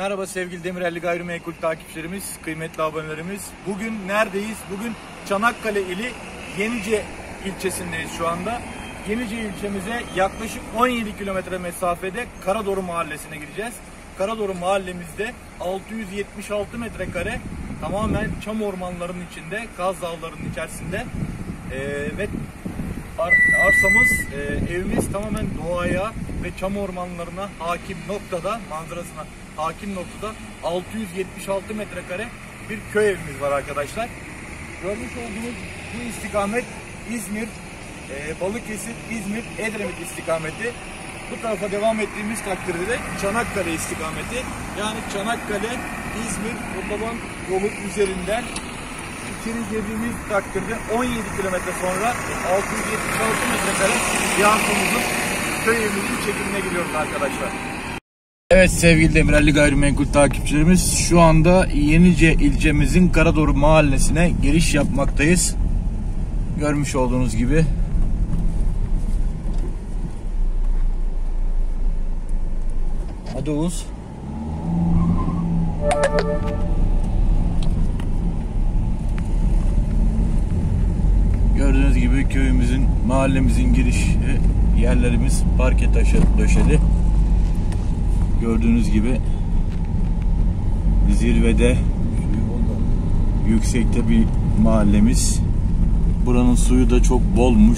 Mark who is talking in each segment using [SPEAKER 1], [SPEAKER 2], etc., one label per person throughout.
[SPEAKER 1] Merhaba sevgili Demirelli Gayrimenkul takipçilerimiz, kıymetli abonelerimiz. Bugün neredeyiz? Bugün Çanakkale ili Yenice ilçesindeyiz şu anda. Yenice ilçemize yaklaşık 17 kilometre mesafede Karadoru mahallesine gireceğiz. Karadoru mahallemizde 676 metrekare tamamen çam ormanlarının içinde, Kaz Dağları'nın içerisinde ve arsamız, evimiz tamamen doğaya ve çam ormanlarına hakim noktada, manzarasına hakim noktada 676 metrekare bir köy evimiz var arkadaşlar. Görmüş olduğunuz bu istikamet İzmir, Balıkesir, İzmir, Edremit istikameti. Bu tarafa devam ettiğimiz takdirde de Çanakkale istikameti. Yani Çanakkale, İzmir, otoban yolu üzerinden İçeri girdiğimiz takdirde 17 kilometre sonra 676 metrekare yansımızın köy evimizin çekimine giriyoruz arkadaşlar. Evet sevgili Demirelli Gayrimenkul takipçilerimiz, şu anda Yenice ilçemizin Karadoru mahallesine giriş yapmaktayız. Görmüş olduğunuz gibi. Hadi Oğuz. Gördüğünüz gibi köyümüzün, mahallemizin giriş yerlerimiz parke taşı döşeli. Gördüğünüz gibi zirvede, yüksekte bir mahallemiz. Buranın suyu da çok bolmuş.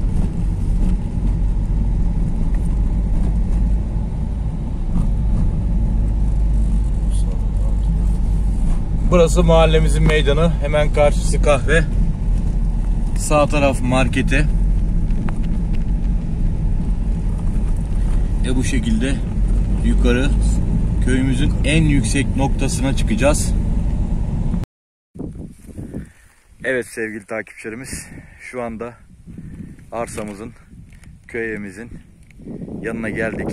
[SPEAKER 1] Burası mahallemizin meydanı. Hemen karşısı kahve. Sağ taraf markete. Bu şekilde yukarı köyümüzün en yüksek noktasına çıkacağız. Evet sevgili takipçilerimiz, şu anda arsamızın, köy evimizin yanına geldik.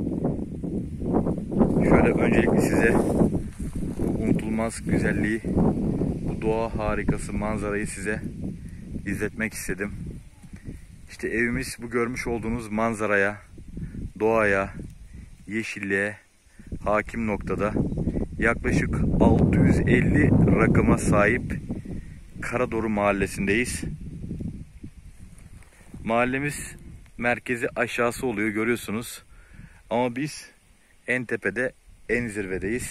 [SPEAKER 1] Şöyle öncelikle size bu unutulmaz güzelliği, bu doğa harikası manzarayı size izletmek istedim. İşte evimiz bu görmüş olduğunuz manzaraya, doğaya, yeşilliğe hakim noktada, yaklaşık 650 rakıma sahip Karadoru mahallesindeyiz. Mahallemiz merkezi aşağısı oluyor, görüyorsunuz. Ama biz en tepede, en zirvedeyiz.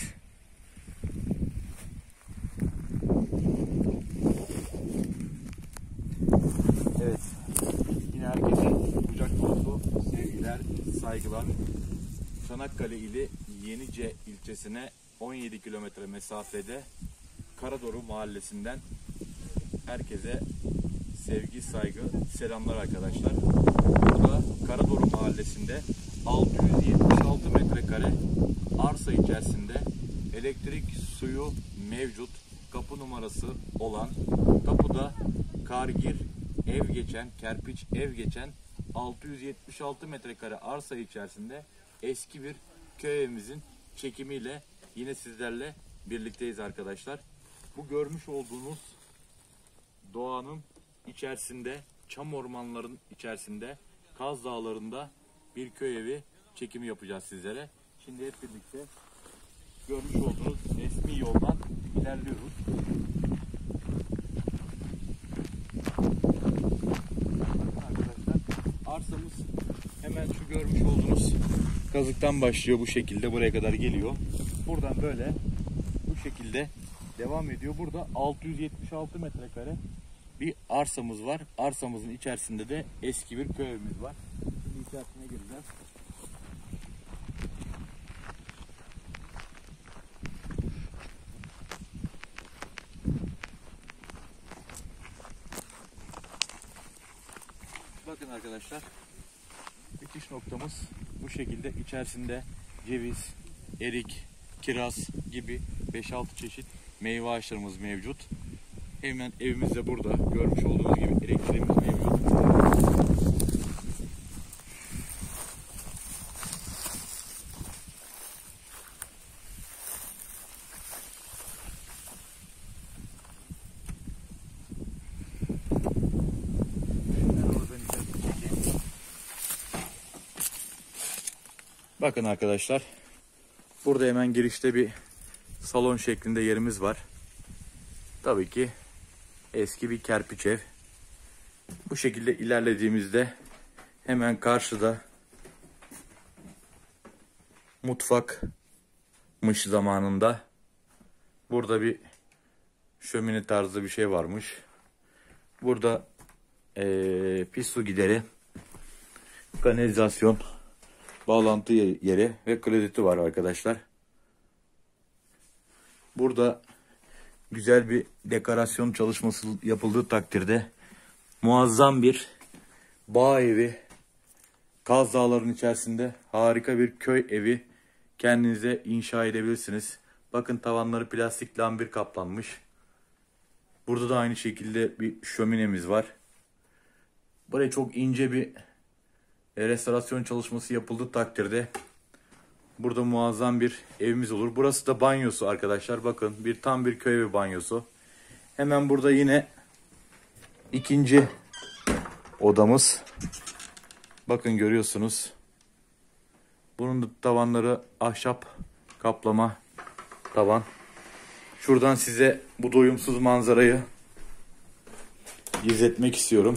[SPEAKER 1] Evet. Yine herkese kucak dolusu sevgiler, saygılar. Çanakkale ili Yenice ilçesine 17 kilometre mesafede Karadoru mahallesinden herkese sevgi, saygı, selamlar arkadaşlar. Burada Karadoru mahallesinde 676 metrekare arsa içerisinde elektrik, suyu mevcut, kapı numarası olan, tapuda kargir, ev geçen, kerpiç ev geçen 676 metrekare arsa içerisinde eski bir köy evimizin çekimiyle yine sizlerle birlikteyiz arkadaşlar. Bu görmüş olduğunuz doğanın içerisinde, çam ormanların içerisinde, Kaz Dağları'nda bir köy evi çekimi yapacağız sizlere. Şimdi hep birlikte görmüş olduğunuz resmi yoldan ilerliyoruz. Arkadaşlar, arsamız hemen şu görmüş olduğunuz kazıktan başlıyor, bu şekilde buraya kadar geliyor. Buradan böyle bu şekilde devam ediyor. Burada 676 metrekare bir arsamız var. Arsamızın içerisinde de eski bir köy evimiz var. Şimdi içerisine gireceğiz. Bakın arkadaşlar, bitiş noktamız bu şekilde. İçerisinde ceviz, erik, kiraz gibi 5-6 çeşit meyve ağaçlarımız mevcut. Hemen evimizde burada görmüş olduğunuz gibi elektriğimiz mevcut. Bakın arkadaşlar, Burada hemen girişte bir salon şeklinde yerimiz var. Tabii ki eski bir kerpiç ev. Bu şekilde ilerlediğimizde hemen karşıda mutfakmış zamanında. Burada bir şömine tarzı bir şey varmış. Burada pis su gideri, kanalizasyon, bağlantı yeri ve klozeti var arkadaşlar. Burada güzel bir dekorasyon çalışması yapıldığı takdirde muazzam bir bağ evi, Kaz Dağları'nın içerisinde harika bir köy evi kendinize inşa edebilirsiniz. Bakın tavanları plastik lambir kaplanmış. Burada da aynı şekilde bir şöminemiz var. Buraya çok ince bir restorasyon çalışması yapıldığı takdirde burada muazzam bir evimiz olur. Burası da banyosu arkadaşlar. Bakın tam bir köy evi banyosu. Hemen burada yine ikinci odamız. Bakın görüyorsunuz. Bunun da tavanları ahşap kaplama tavan. Şuradan size bu doyumsuz manzarayı izletmek istiyorum.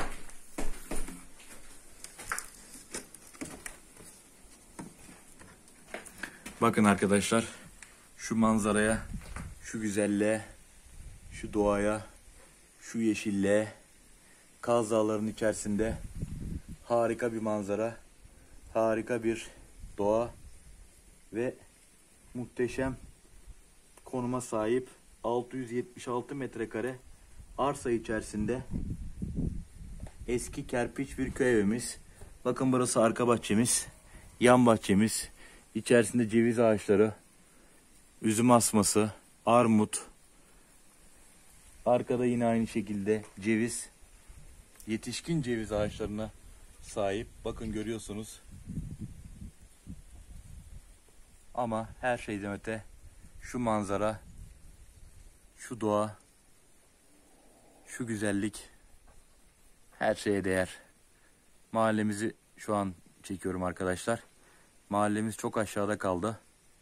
[SPEAKER 1] Bakın arkadaşlar, şu manzaraya, şu güzelliğe, şu doğaya, şu yeşilliğe, Kaz Dağları'nın içerisinde harika bir manzara, harika bir doğa ve muhteşem konuma sahip 676 metrekare arsa içerisinde eski kerpiç bir köy evimiz. Bakın burası arka bahçemiz, yan bahçemiz. İçerisinde ceviz ağaçları, üzüm asması, armut. Arkada yine aynı şekilde ceviz. Yetişkin ceviz ağaçlarına sahip. Bakın görüyorsunuz. Ama her şeyden öte şu manzara, şu doğa, şu güzellik her şeye değer. Mahallemizi şu an çekiyorum arkadaşlar. Mahallemiz çok aşağıda kaldı.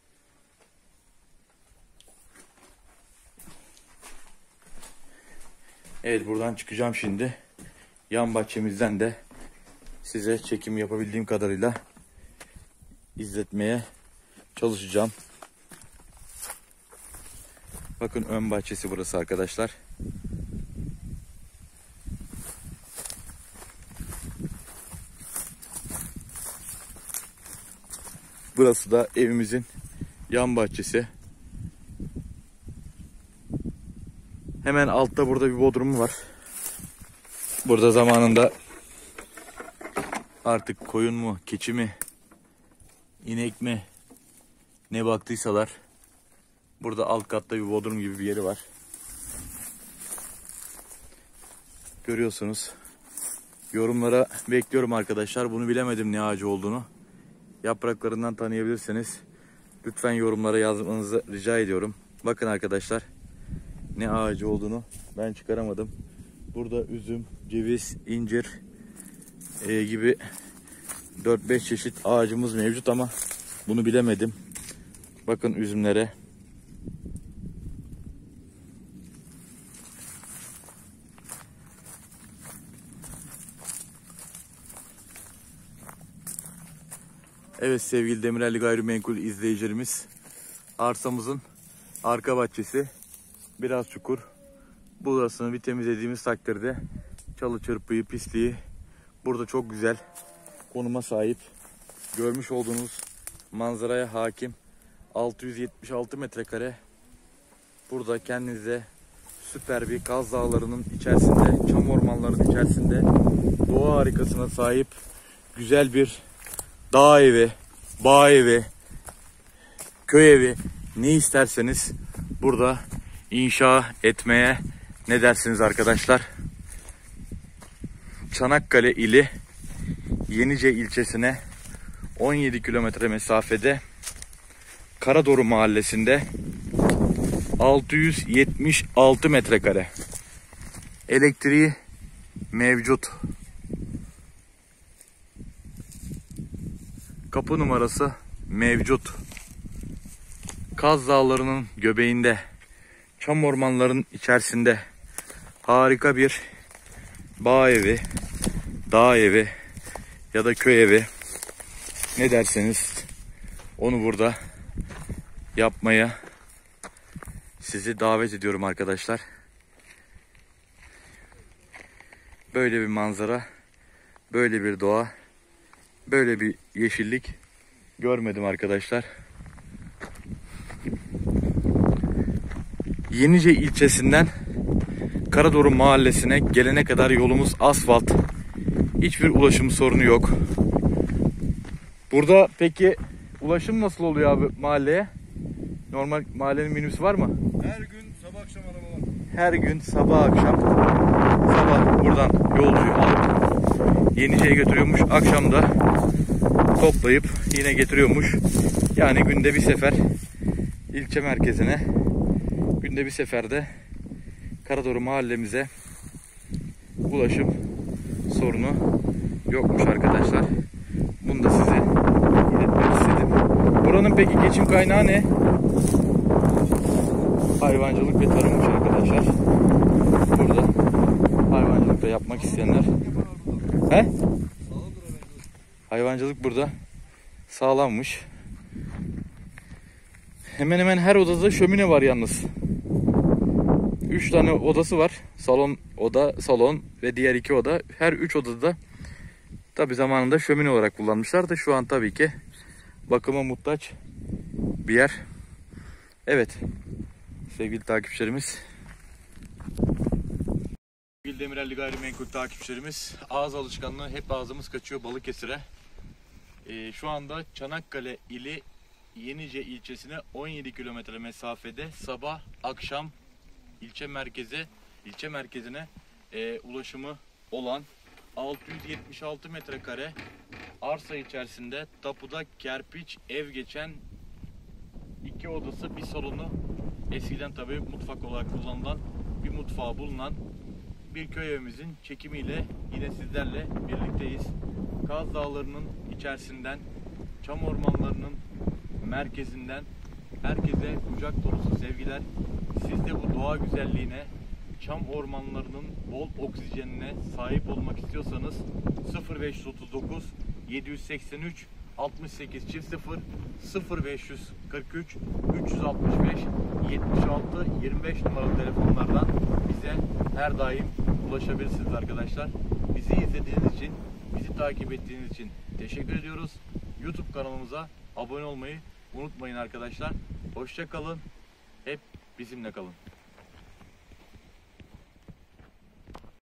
[SPEAKER 1] Evet, buradan çıkacağım şimdi. Yan bahçemizden de size çekim yapabildiğim kadarıyla izletmeye çalışacağım. Bakın ön bahçesi burası arkadaşlar. Burası da evimizin yan bahçesi. Hemen altta burada bir bodrumu var. Burada zamanında artık koyun mu, keçi mi, inek mi ne baktıysalar burada alt katta bir bodrum gibi bir yeri var. Görüyorsunuz. Yorumlara bekliyorum arkadaşlar. Bunu bilemedim ne ağacı olduğunu. Yapraklarından tanıyabilirseniz lütfen yorumlara yazmanızı rica ediyorum. Bakın arkadaşlar, ne ağacı olduğunu ben çıkaramadım. Burada üzüm, ceviz, incir gibi 4-5 çeşit ağacımız mevcut ama bunu bilemedim. Bakın üzümlere. Evet sevgili Demirelli Gayrimenkul izleyicilerimiz, arsamızın arka bahçesi biraz çukur. Burasını bir temizlediğimiz takdirde çalı çırpıyı, pisliği burada çok güzel konuma sahip. Görmüş olduğunuz manzaraya hakim 676 metrekare. Burada kendinize süper bir Kaz Dağları'nın içerisinde, çam ormanlarının içerisinde doğa harikasına sahip güzel bir dağ evi, bağ evi, köy evi ne isterseniz burada inşa etmeye ne dersiniz arkadaşlar? Çanakkale ili Yenice ilçesine 17 kilometre mesafede Karadoru mahallesinde 676 metrekare. Elektriği mevcut. Kapı numarası mevcut. Kaz Dağları'nın göbeğinde, çam ormanların içerisinde harika bir bağ evi, dağ evi ya da köy evi, ne derseniz onu burada yapmaya sizi davet ediyorum arkadaşlar. Böyle bir manzara, böyle bir doğa, böyle bir yeşillik görmedim arkadaşlar. Yenice ilçesinden Karadoru mahallesine gelene kadar yolumuz asfalt. Hiçbir ulaşım sorunu yok. Burada peki ulaşım nasıl oluyor abi mahalleye? Normal mahallenin minibüsü var mı?
[SPEAKER 2] Her gün sabah akşam araba var.
[SPEAKER 1] Her gün sabah akşam, sabah buradan yolcuyu alıp Yenice'ye götürüyormuş. Akşam da toplayıp yine getiriyormuş. Yani günde bir sefer ilçe merkezine, günde bir seferde Karadoru mahallemize ulaşım sorunu yokmuş arkadaşlar. Bunu da size iletmek istedim. Buranın peki geçim kaynağı ne? Hayvancılık ve tarımmış arkadaşlar. Burada hayvancılık da yapmak isteyenler. He? Hayvancılık burada sağlanmış. Hemen hemen her odada şömine var yalnız. 3 tane odası var. Salon, oda, salon ve diğer 2 oda. Her 3 odada da tabi zamanında şömine olarak kullanmışlar da şu an tabii ki bakıma muhtaç bir yer. Evet sevgili takipçilerimiz. Sevgili Demirelli Gayrimenkul takipçilerimiz, ağız alışkanlığı hep ağzımız kaçıyor Balıkesir'e. Şu anda Çanakkale ili Yenice ilçesine 17 kilometre mesafede sabah akşam ilçe merkezine ulaşımı olan 676 metrekare arsa içerisinde tapuda kerpiç ev geçen 2 odası bir salonu, eskiden tabi mutfak olarak kullanılan bir mutfağı bulunan bir köy evimizin çekimiyle yine sizlerle birlikteyiz. Kaz Dağları'nın içerisinden, çam ormanlarının merkezinden herkese kucak dolusu sevgiler. Siz de bu doğa güzelliğine, çam ormanlarının bol oksijenine sahip olmak istiyorsanız 0539 783 68 0 0543 365 76 25 numaralı telefonlardan bize her daim ulaşabilirsiniz arkadaşlar. Bizi izlediğiniz için, bizi takip ettiğiniz için teşekkür ediyoruz. YouTube kanalımıza abone olmayı unutmayın arkadaşlar. Hoşça kalın. Hep bizimle kalın.